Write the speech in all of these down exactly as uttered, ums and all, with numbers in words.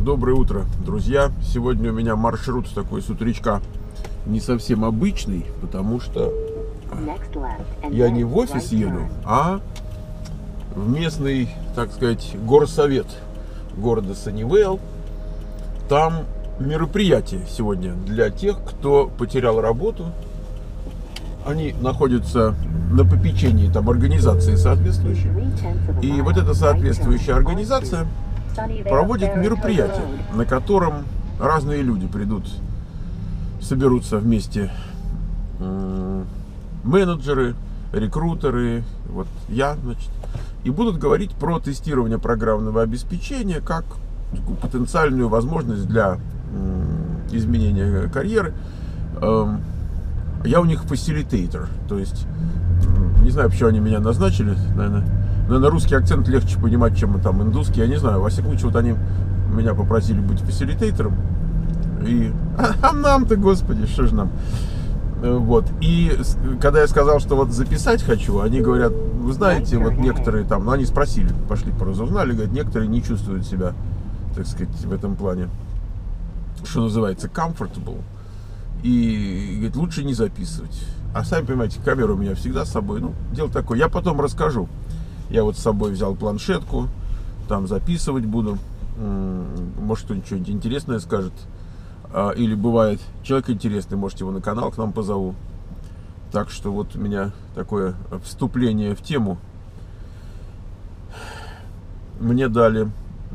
Доброе утро, друзья. Сегодня у меня маршрут такой с утречка не совсем обычный, потому что я не в офис еду, а в местный, так сказать, горсовет города Саннивейл. Там мероприятие сегодня для тех, кто потерял работу. Они находятся на попечении там организации соответствующей. И вот эта соответствующая организация проводит мероприятие, на котором разные люди придут, соберутся вместе, менеджеры, рекрутеры, вот я, значит, и будут говорить про тестирование программного обеспечения как потенциальную возможность для изменения карьеры. Я у них фасилитейтор, то есть не знаю, почему они меня назначили, наверное. Наверное, русский акцент легче понимать, чем там индусский, я не знаю. Во всяком случае, вот они меня попросили быть фасилитейтором. И, а нам-то, господи, что же нам? Вот. И когда я сказал, что вот записать хочу, они говорят, вы знаете, вот некоторые там, ну они спросили, пошли поразузнали, говорят, некоторые не чувствуют себя, так сказать, в этом плане, что называется, comfortable. И говорит, лучше не записывать. А сами понимаете, камера у меня всегда с собой. Ну, дело такое, я потом расскажу. Я вот с собой взял планшетку, там записывать буду. Может, кто-нибудь что-нибудь интересное скажет. Или бывает, человек интересный, может, его на канал к нам позову. Так что вот у меня такое вступление в тему. Мне дали,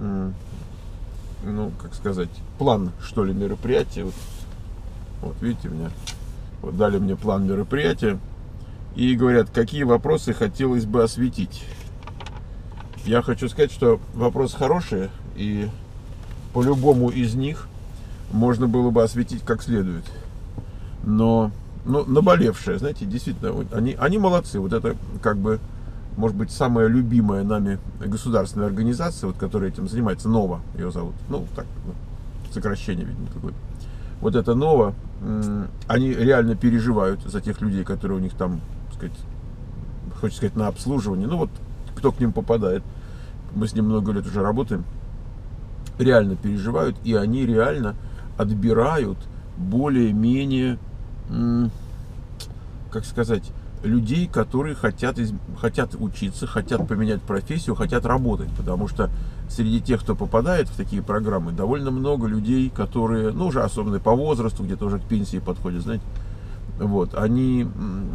ну, как сказать, план, что ли, мероприятия. Вот, вот видите, меня вот дали мне план мероприятия. И говорят, какие вопросы хотелось бы осветить. Я хочу сказать, что вопросы хорошие, и по любому из них можно было бы осветить как следует. Но, ну, наболевшее, знаете, действительно, они, они молодцы. Вот это, как бы, может быть, самая любимая нами государственная организация, вот, которая этим занимается, НОВА ее зовут. Ну, так, ну, сокращение, видимо, такое. Вот это НОВА, они реально переживают за тех людей, которые у них там, так сказать, хочется сказать, на обслуживании. Ну, вот, кто к ним попадает, мы с ним много лет уже работаем, реально переживают, и они реально отбирают более-менее, как сказать, людей, которые хотят, хотят учиться, хотят поменять профессию, хотят работать, потому что среди тех, кто попадает в такие программы, довольно много людей, которые, ну, уже особенно по возрасту, где-то уже к пенсии подходят, знаете, вот, они...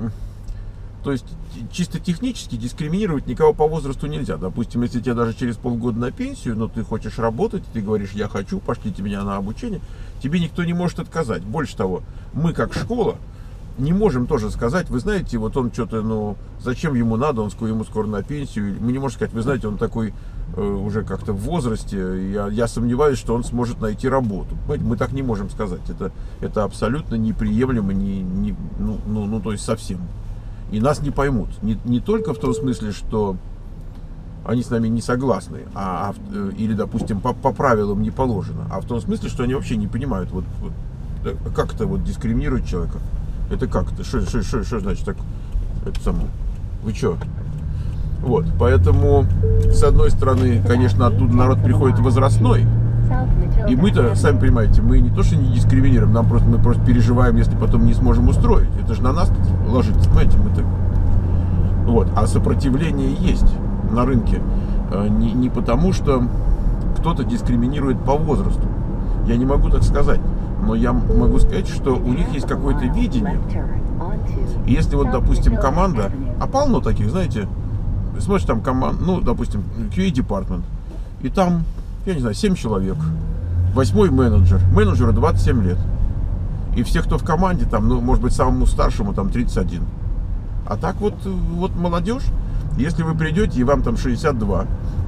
То есть чисто технически дискриминировать никого по возрасту нельзя. Допустим, если тебе даже через полгода на пенсию, но ты хочешь работать, ты говоришь, я хочу, пошлите меня на обучение, тебе никто не может отказать. Больше того, мы как школа не можем тоже сказать, вы знаете, вот он что-то, ну, зачем ему надо, он ему скоро на пенсию. Мы не можем сказать, вы знаете, он такой э, уже как-то в возрасте, я, я сомневаюсь, что он сможет найти работу. Понимаете, мы так не можем сказать. Это, это абсолютно неприемлемо, не, не, ну, ну, ну, то есть совсем. И нас не поймут. Не, не только в том смысле, что они с нами не согласны, а, а, или, допустим, по, по правилам не положено, а в том смысле, что они вообще не понимают, вот, вот, как это вот дискриминировать человека. Это как это? Что, что, что, что значит так? Это самое. Вы что? Вот, поэтому, с одной стороны, конечно, оттуда народ приходит возрастной. И мы-то, сами понимаете, мы не то что не дискриминируем, нам просто, мы просто переживаем, если потом не сможем устроить. Это же на нас ложится, понимаете, мы-то. Вот. А сопротивление есть на рынке. Не, не потому, что кто-то дискриминирует по возрасту. Я не могу так сказать. Но я могу сказать, что у них есть какое-то видение. И если вот, допустим, команда, а полно таких, знаете, смотришь там команда, ну, допустим, кью эй департмент, и там, я не знаю, семь человек, восьмой менеджер, менеджеру двадцать семь лет. И все, кто в команде, там, ну, может быть, самому старшему, там, тридцать один. А так вот, вот молодежь, если вы придете, и вам там шестьдесят два,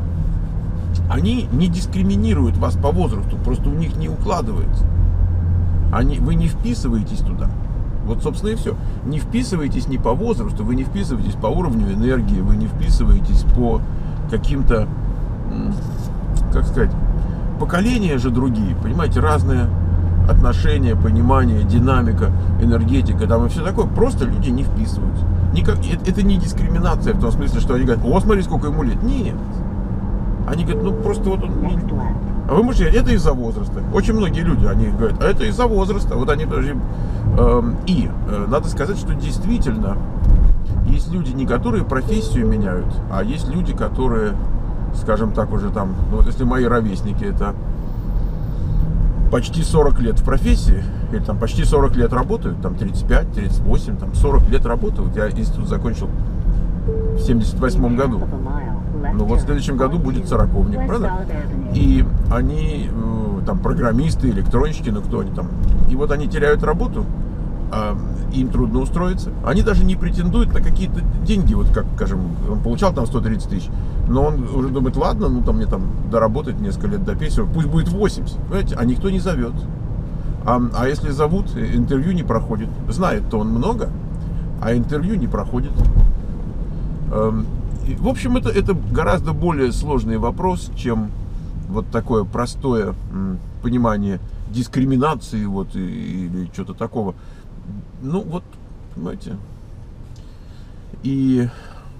они не дискриминируют вас по возрасту, просто у них не укладывается. Они, вы не вписываетесь туда. Вот, собственно, и все. Не вписываетесь ни по возрасту, вы не вписываетесь по уровню энергии, вы не вписываетесь по каким-то, как сказать, поколения же другие, понимаете, разные отношения, понимание, динамика, энергетика, там и все такое. Просто люди не вписываются. Никак, это не дискриминация в том смысле, что они говорят, о, смотри, сколько ему лет. Нет. Они говорят, ну просто вот он... А вы можете говорить, это из-за возраста. Очень многие люди, они говорят, а это из-за возраста. Вот они даже... Э, и э, надо сказать, что действительно есть люди, не которые профессию меняют, а есть люди, которые, скажем так, уже там, ну, вот если мои ровесники, это почти сорок лет в профессии, или там почти сорок лет работают, там тридцать пять, тридцать восемь, там сорок лет работают. Я институт закончил в семьдесят восьмом году. Ну вот в следующем году будет сороковник, правда? И они там программисты, электронщики, ну кто они там. И вот они теряют работу, а им трудно устроиться. Они даже не претендуют на какие-то деньги, вот как, скажем, он получал там сто тридцать тысяч, но он уже думает, ладно, ну там мне там доработать несколько лет до пенсии, пусть будет восемьдесят, понимаете, а никто не зовет. А, а если зовут, интервью не проходит. Знает-то он много, а интервью не проходит. В общем, это, это гораздо более сложный вопрос, чем вот такое простое м, понимание дискриминации вот, и, или что-то такого. Ну, вот, понимаете. И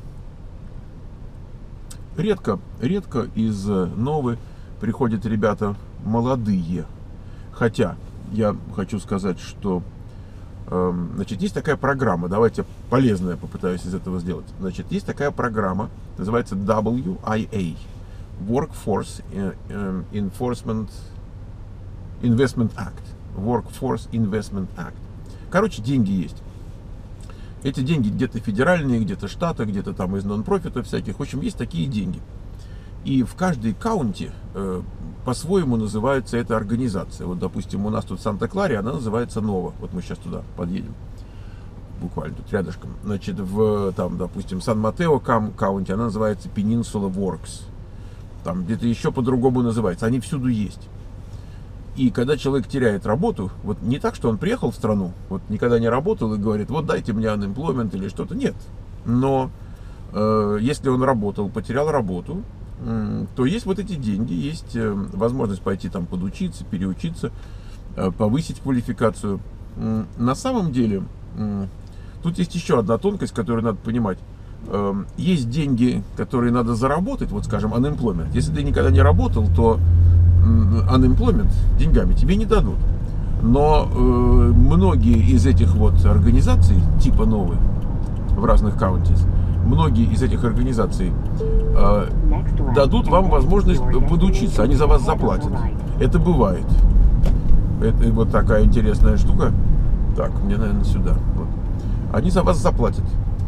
редко, редко из Новы приходят ребята молодые. Хотя, я хочу сказать, что значит, есть такая программа, давайте полезное попытаюсь из этого сделать. Значит, есть такая программа, называется дабл ю ай эй, Workforce Enforcement Investment Act. Workforce Investment Act. Короче, деньги есть. Эти деньги где-то федеральные, где-то штаты, где-то там из нон-профитов всяких. В общем, есть такие деньги. И в каждой каунти э, по-своему называется эта организация. Вот, допустим, у нас тут в Санта-Кларе, она называется Нова. Вот мы сейчас туда подъедем. Буквально тут рядышком. Значит, в, там, допустим, Сан-Матео каунти, она называется Peninsula Works. Там где-то еще по-другому называется. Они всюду есть. И когда человек теряет работу, вот не так, что он приехал в страну, вот никогда не работал и говорит, вот дайте мне unemployment или что-то. Нет. Но э, если он работал, потерял работу, то есть вот эти деньги, есть возможность пойти там подучиться, переучиться, повысить квалификацию. На самом деле, тут есть еще одна тонкость, которую надо понимать. Есть деньги, которые надо заработать, вот скажем, unemployment. Если ты никогда не работал, то unemployment деньгами тебе не дадут. Но многие из этих вот организаций, типа Новой, в разных counties, многие из этих организаций э, дадут вам возможность подучиться, они за вас заплатят. Это бывает. Это вот такая интересная штука. Так, мне, наверное, сюда. Вот. Они за вас заплатят.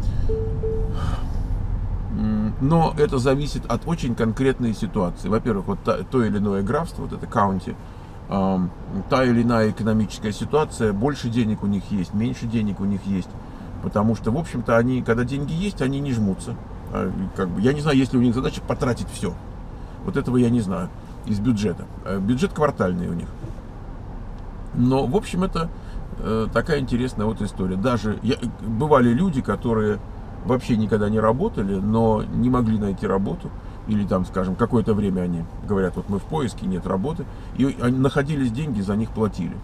Но это зависит от очень конкретной ситуации. Во-первых, вот та, то или иное графство, вот это county, э, та или иная экономическая ситуация, больше денег у них есть, меньше денег у них есть. Потому что, в общем-то, они, когда деньги есть, они не жмутся. Как бы, я не знаю, есть ли у них задача потратить все. Вот этого я не знаю. Из бюджета. Бюджет квартальный у них. Но, в общем, это э, такая интересная вот история. Даже я, бывали люди, которые вообще никогда не работали, но не могли найти работу. Или там, скажем, какое-то время они говорят, вот мы в поиске, нет работы. И они находились деньги, за них платили.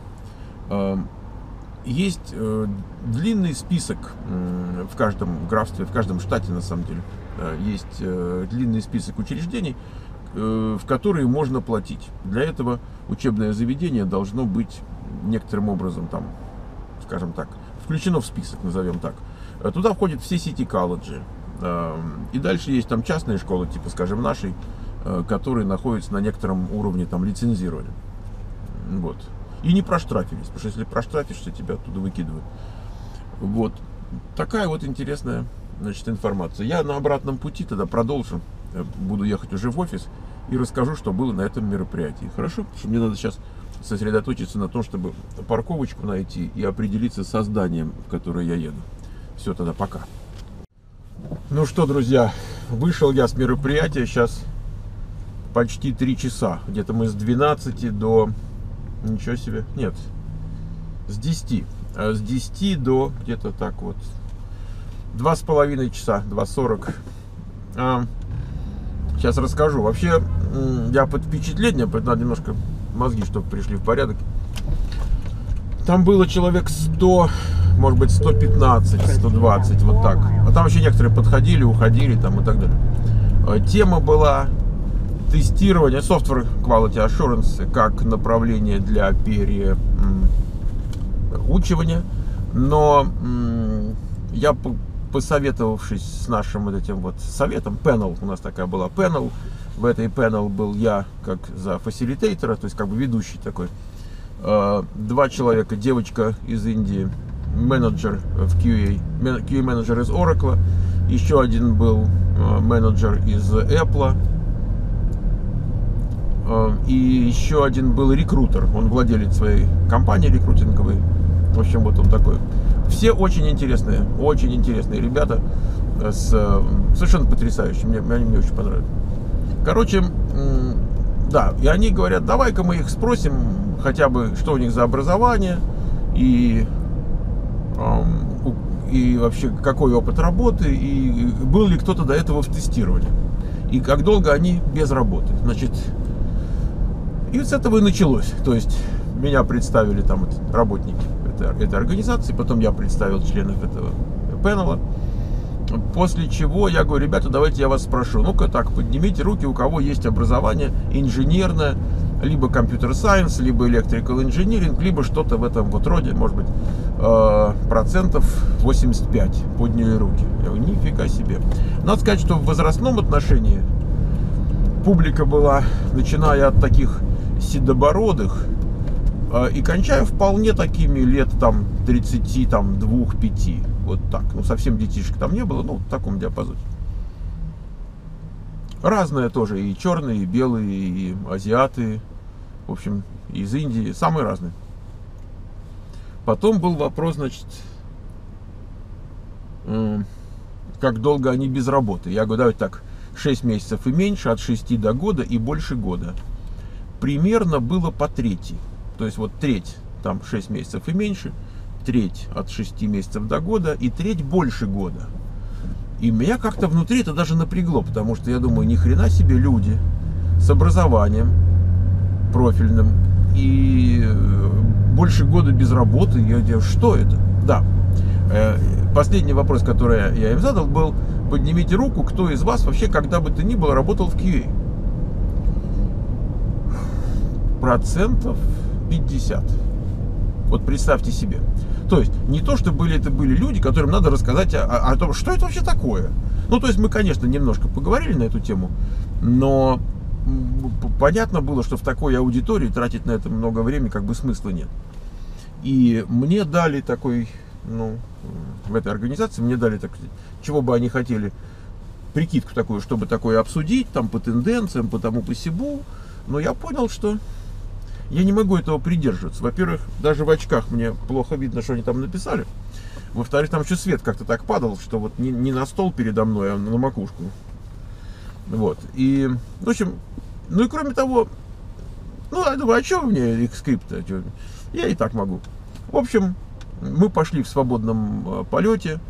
Есть э, длинный список э, в каждом графстве, в каждом штате, на самом деле, э, есть э, длинный список учреждений, э, в которые можно платить. Для этого учебное заведение должно быть некоторым образом, там, скажем так, включено в список, назовем так. Туда входят все сити-колледжи. Э, и дальше есть там частные школы, типа, скажем, нашей, э, которые находятся на некотором уровне там лицензирования. Вот. И не проштрафились, потому что если проштрафишься, тебя оттуда выкидывают. Вот. Такая вот интересная, значит, информация. Я на обратном пути тогда продолжу. Буду ехать уже в офис и расскажу, что было на этом мероприятии. Хорошо? Потому что мне надо сейчас сосредоточиться на том, чтобы парковочку найти и определиться с зданием, в которое я еду. Все, тогда пока. Ну что, друзья, вышел я с мероприятия. Сейчас почти три часа. Где-то мы с двенадцати до... Ничего себе. Нет. С десяти. А с десяти до где-то так вот. Два с половиной часа. Два сорок. А, сейчас расскажу. Вообще, я под впечатлением, надо немножко мозги, чтобы пришли в порядок. Там было человек сто, может быть, сто пятнадцать, сто двадцать, вот так. А там еще некоторые подходили, уходили там и так далее. Тема была тестирование, Software Quality Assurance как направление для переучивания. Но я, посоветовавшись с нашим вот этим вот советом, panel, у нас такая была panel, в этой panel был я как за фасилитейтора, то есть как бы ведущий такой, два человека, девочка из Индии, менеджер в кью эй, кью эй-менеджер из Oracle, еще один был менеджер из Apple, и еще один был рекрутер, он владелец своей компании рекрутинговой. В общем, вот он такой. Все очень интересные, очень интересные ребята, с совершенно потрясающими, мне, они мне очень понравились. Короче, да, и они говорят, давай-ка мы их спросим, хотя бы, что у них за образование, и, и вообще, какой опыт работы, и был ли кто-то до этого в тестировании, и как долго они без работы. Значит, и с этого и началось. То есть меня представили там вот, работники этой, этой организации, потом я представил членов этого панела. После чего я говорю, ребята, давайте я вас спрошу. Ну-ка так, поднимите руки, у кого есть образование инженерное, либо компьютер-сайенс, либо electrical engineering, либо что-то в этом вот роде, может быть, э, процентов восемьдесят пять подняли руки. Я говорю, нифига себе. Надо сказать, что в возрастном отношении публика была, начиная от таких седобородых э, и кончая вполне такими лет там тридцати, там двух-пяти. Вот так. Ну, совсем детишек там не было, ну, в таком диапазоне. Разное тоже, и черные, и белые, и азиаты, в общем, из Индии, самые разные. Потом был вопрос, значит, как долго они без работы. Я говорю, давайте так, шесть месяцев и меньше, от шести до года и больше года. Примерно было по трети. То есть вот треть, там шесть месяцев и меньше, треть от шести месяцев до года и треть больше года. И меня как-то внутри это даже напрягло, потому что я думаю, ни хрена себе люди с образованием профильным и больше года без работы. Я говорю, что это? Да. Последний вопрос, который я им задал, был: поднимите руку, кто из вас вообще когда бы то ни было работал в кью эй. Процентов пятьдесят. Вот представьте себе. То есть, не то, что были, это были люди, которым надо рассказать о, о, о том, что это вообще такое. Ну, то есть, мы, конечно, немножко поговорили на эту тему, но понятно было, что в такой аудитории тратить на это много времени как бы смысла нет. И мне дали такой, ну, в этой организации, мне дали, так сказать, чего бы они хотели, прикидку такую, чтобы такое обсудить, там, по тенденциям, по тому, по сему. Но я понял, что я не могу этого придерживаться. Во-первых, даже в очках мне плохо видно, что они там написали. Во-вторых, там еще свет как-то так падал, что вот не, не на стол передо мной, а на макушку. Вот. И, в общем, ну и кроме того, ну, я думаю, а что мне их скрипт-то? Я и так могу. В общем, мы пошли в свободном полете.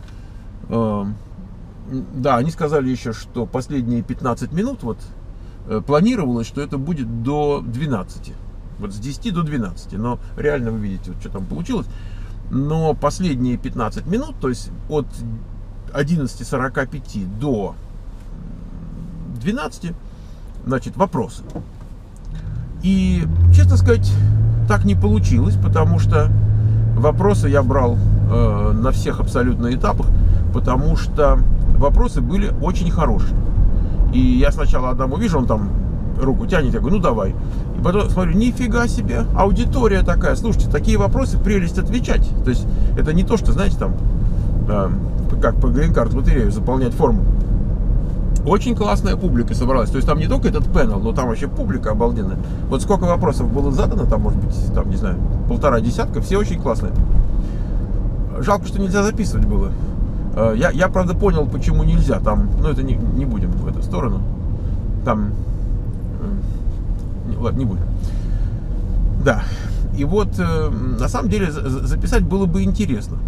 Да, они сказали еще, что последние пятнадцать минут, вот, планировалось, что это будет до двенадцати. Вот с десяти до двенадцати, но реально вы видите, вот, что там получилось. Но последние пятнадцать минут, то есть от одиннадцати сорока пяти до двенадцати, значит, вопросы. И, честно сказать, так не получилось, потому что вопросы я брал э, на всех абсолютно этапах, потому что вопросы были очень хорошие. И я сначала одному вижу, он там руку тянет, я говорю, ну давай. И потом смотрю, нифига себе, аудитория такая. Слушайте, такие вопросы, прелесть отвечать. То есть это не то, что, знаете, там, э, как по грин-карт лотерею заполнять форму. Очень классная публика собралась. То есть там не только этот панел, но там вообще публика обалденная. Вот сколько вопросов было задано, там, может быть, там, не знаю, полтора десятка, все очень классные. Жалко, что нельзя записывать было. Я, я правда, понял, почему нельзя. Там, ну, это не, не будем в эту сторону. Там, ладно, не будем. Да. И вот, на самом деле, записать было бы интересно.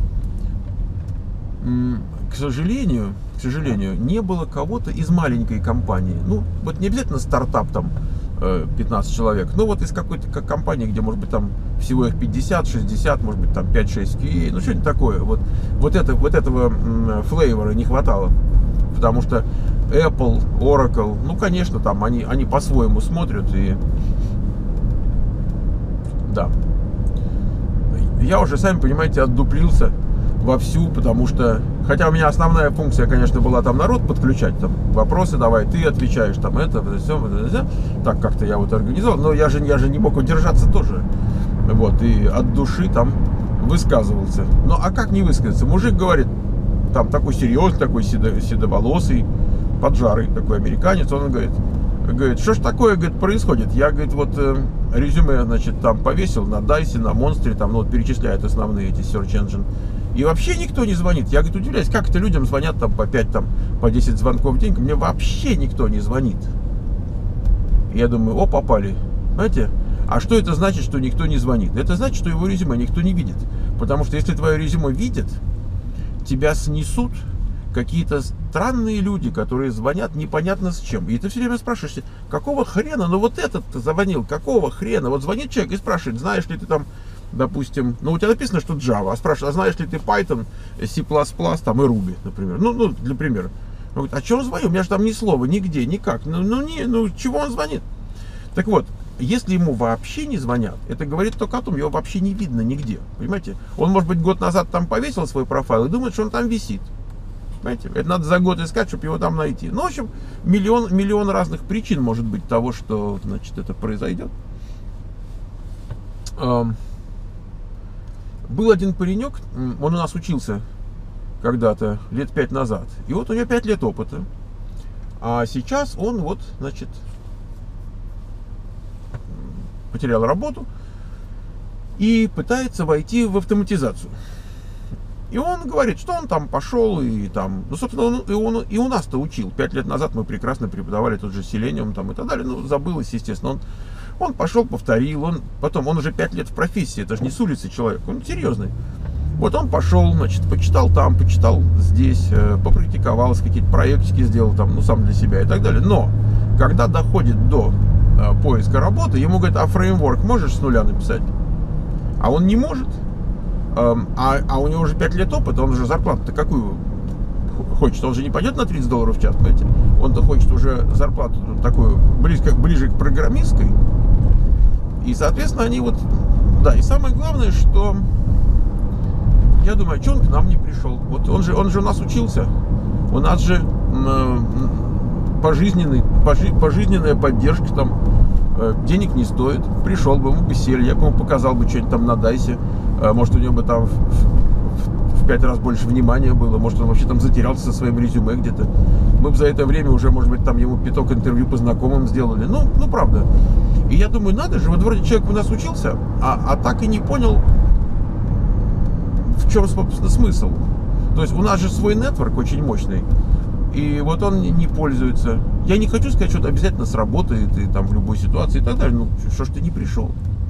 К сожалению, к сожалению, не было кого-то из маленькой компании. Ну, вот не обязательно стартап там пятнадцать человек, но вот из какой-то компании, где, может быть, там всего их пятьдесят, шестьдесят, может быть, там пять-шесть кью эй, ну, что-нибудь такое. Вот, вот, это, вот этого флейвора не хватало. Потому что Apple, Oracle. Ну, конечно, там они, они по-своему смотрят. И да. Я уже, сами понимаете, отдуплился вовсю, потому что, хотя у меня основная функция, конечно, была там народ подключать, там вопросы давай, ты отвечаешь, там это, это все, это все. Так как-то я вот организовал, но я же, я же не мог удержаться тоже. Вот, и от души там высказывался. Ну, а как не высказаться? Мужик говорит, там такой серьезный, такой седо, седоволосый, поджарый такой американец, он говорит, говорит, что ж такое, говорит, происходит? Я, говорит, вот э, резюме, значит, там повесил на Дайсе, на Монстре, там, ну, вот перечисляет основные эти search engine. И вообще никто не звонит. Я, говорит, удивляюсь, как это людям звонят там по пять, там, по десять звонков в день. Мне вообще никто не звонит. И я думаю, о, попали. Знаете, а что это значит, что никто не звонит? Это значит, что его резюме никто не видит. Потому что если твое резюме видят, тебя снесут какие-то странные люди, которые звонят непонятно с чем. И ты все время спрашиваешься, какого хрена, ну вот этот звонил, какого хрена? Вот звонит человек и спрашивает, знаешь ли ты там, допустим, ну у тебя написано, что Java, а спрашивает, а знаешь ли ты Python, C++, там и Ruby, например. Ну, ну для примера. Он говорит, а что он звонил? У меня же там ни слова, нигде, никак. Ну, ну, не, ну чего он звонит? Так вот, если ему вообще не звонят, это говорит только о том, его вообще не видно нигде. Понимаете? Он, может быть, год назад там повесил свой профайл и думает, что он там висит. Понимаете? Это надо за год искать, чтобы его там найти. Ну, в общем, миллион, миллион разных причин может быть того, что, значит, это произойдет. Был один паренек, он у нас учился когда-то, лет пять назад. И вот у него пять лет опыта. А сейчас он вот, значит, потерял работу и пытается войти в автоматизацию. И он говорит, что он там пошел и там, ну, собственно, он, и, он, и у нас-то учил. Пять лет назад мы прекрасно преподавали тот же Selenium там и так далее. Ну, забылось, естественно. Он, он пошел, повторил, он потом, он уже пять лет в профессии, это же не с улицы человек, он серьезный. Вот он пошел, значит, почитал там, почитал здесь, попрактиковался, какие-то проектики сделал там, ну, сам для себя и так далее. Но, когда доходит до э, поиска работы, ему говорят, а фреймворк можешь с нуля написать? А он не может. А, а у него уже пять лет опыта, он уже зарплату-то какую хочет? Он же не пойдет на тридцать долларов в час, понимаете? Он-то хочет уже зарплату такую, близко, ближе к программистской. И, соответственно, они вот... Да, и самое главное, что... Я думаю, а что он к нам не пришел? Вот он же, он же у нас учился. У нас же э, пожизненный, пожи, пожизненная поддержка там э, денег не стоит. Пришел бы, мы бы сели, я бы ему показал бы что-нибудь там на Дайсе. Может, у него бы там в, в, в пять раз больше внимания было. Может, он вообще там затерялся со своим резюме где-то. Мы бы за это время уже, может быть, там ему пяток интервью по знакомым сделали. Ну, ну правда. И я думаю, надо же, вот вроде человек у нас учился, а, а так и не понял, в чем, собственно, смысл. То есть у нас же свой нетворк очень мощный. И вот он не пользуется. Я не хочу сказать, что это обязательно сработает и там в любой ситуации и так далее. Ну, что ж ты не пришел?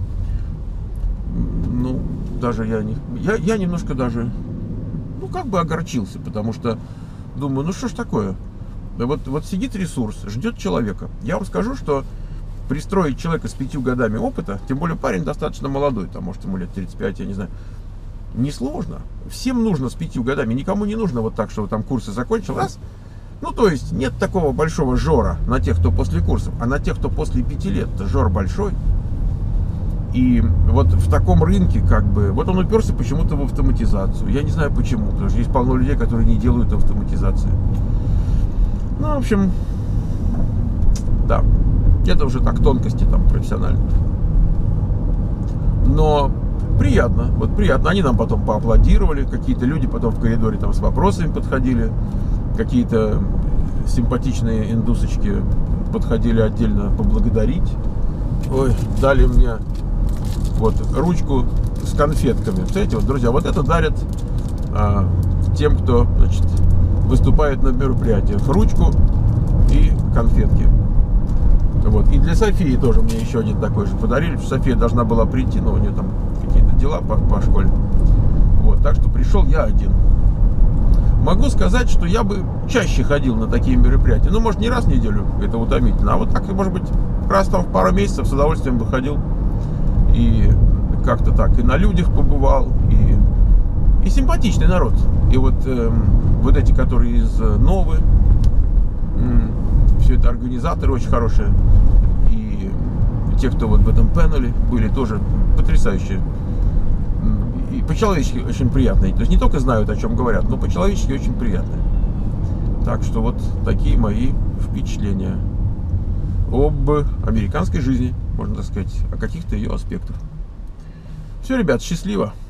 Ну, даже я не... Я, я немножко даже, ну, как бы огорчился, потому что думаю, ну, что ж такое? Вот, вот сидит ресурс, ждет человека. Я вам скажу, что пристроить человека с пятью годами опыта, тем более парень достаточно молодой, там, может, ему лет тридцать пять, я не знаю, несложно. Всем нужно с пятью годами, никому не нужно вот так, что там курсы закончил, раз. Ну, то есть, нет такого большого жора на тех, кто после курсов, а на тех, кто после пяти лет, жор большой. И вот в таком рынке, как бы, вот он уперся почему-то в автоматизацию. Я не знаю почему, потому что есть полно людей, которые не делают автоматизации. Ну, в общем, да, это уже так, тонкости там профессиональные. Но приятно, вот приятно. Они нам потом поаплодировали, какие-то люди потом в коридоре там с вопросами подходили, какие-то симпатичные индусочки подходили отдельно поблагодарить. Ой, дали мне вот ручку с конфетками. Представляете, вот, друзья, вот это дарят а, тем, кто, значит, выступает на мероприятиях. Ручку и конфетки. Вот. И для Софии тоже мне еще один такой же подарили. София должна была прийти, но у нее там какие-то дела по, по школе. Вот. Так что пришел я один. Могу сказать, что я бы чаще ходил на такие мероприятия. Ну, может, не раз в неделю, это утомительно. А вот так, может быть, раз там в пару месяцев с удовольствием бы ходил. И как-то так, и на людях побывал, и, и симпатичный народ. И вот, э, вот эти, которые из Новы, организаторы очень хорошие. И те, кто вот в этом панеле были, тоже потрясающие. И по-человечески очень приятные. То есть не только знают, о чем говорят, но по-человечески очень приятные. Так что вот такие мои впечатления об американской жизни, можно так сказать, о каких-то ее аспектах. Все, ребят, счастливо!